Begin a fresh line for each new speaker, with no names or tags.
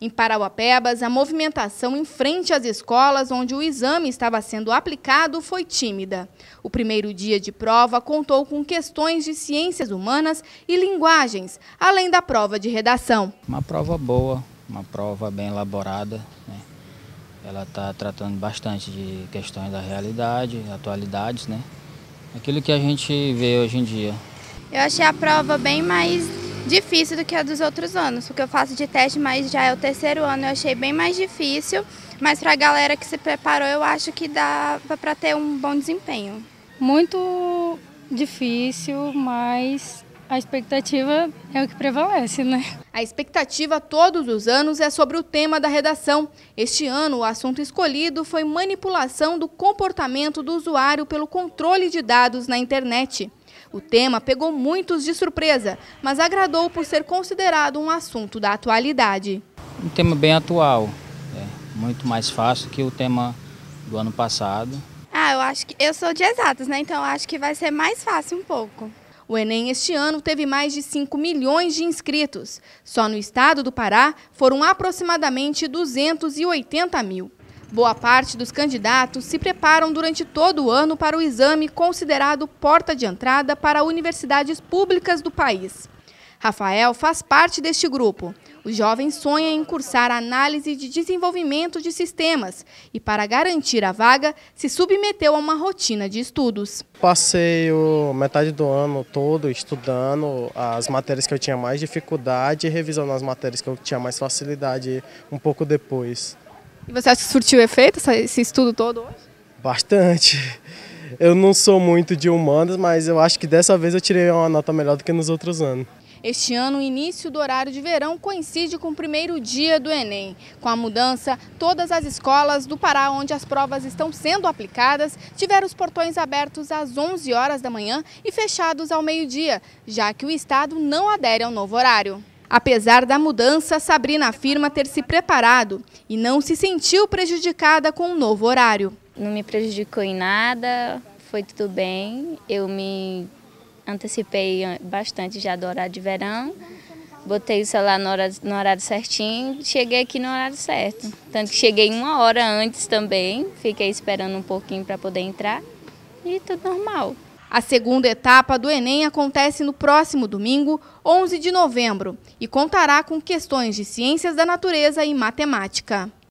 Em Parauapebas, a movimentação em frente às escolas onde o exame estava sendo aplicado foi tímida. O primeiro dia de prova contou com questões de ciências humanas e linguagens, além da prova de redação.
Uma prova boa, uma prova bem elaborada, né? Ela está tratando bastante de questões da realidade, atualidades, né? Aquilo que a gente vê hoje em dia.
Eu achei a prova bem mais difícil do que a dos outros anos, porque eu faço de teste, mas já é o terceiro ano, eu achei bem mais difícil, mas para a galera que se preparou, eu acho que dá para ter um bom desempenho.
Muito difícil, mas a expectativa é o que prevalece, né?
A expectativa todos os anos é sobre o tema da redação. Este ano, o assunto escolhido foi manipulação do comportamento do usuário pelo controle de dados na internet. O tema pegou muitos de surpresa, mas agradou por ser considerado um assunto da atualidade.
Um tema bem atual, muito mais fácil que o tema do ano passado.
Eu acho que eu sou de exatas, né? Então eu acho que vai ser mais fácil um pouco.
O Enem este ano teve mais de 5 milhões de inscritos. Só no estado do Pará foram aproximadamente 280 mil. Boa parte dos candidatos se preparam durante todo o ano para o exame considerado porta de entrada para universidades públicas do país. Rafael faz parte deste grupo. O jovem sonha em cursar análise de desenvolvimento de sistemas e, para garantir a vaga, se submeteu a uma rotina de estudos.
Passei metade do ano todo estudando as matérias que eu tinha mais dificuldade e revisando as matérias que eu tinha mais facilidade um pouco depois.
E você acha que surtiu efeito esse estudo todo hoje?
Bastante. Eu não sou muito de humanas, mas eu acho que dessa vez eu tirei uma nota melhor do que nos outros anos.
Este ano, o início do horário de verão coincide com o primeiro dia do Enem. Com a mudança, todas as escolas do Pará onde as provas estão sendo aplicadas tiveram os portões abertos às 11 horas da manhã e fechados ao meio-dia, já que o estado não adere ao novo horário. Apesar da mudança, Sabrina afirma ter se preparado e não se sentiu prejudicada com o novo horário.
Não me prejudicou em nada, foi tudo bem. Eu me antecipei bastante já do horário de verão, botei o celular no horário certinho, cheguei aqui no horário certo. Tanto que cheguei 1 hora antes também, fiquei esperando um pouquinho para poder entrar e tudo normal.
A segunda etapa do Enem acontece no próximo domingo, 11 de novembro, e contará com questões de ciências da natureza e matemática.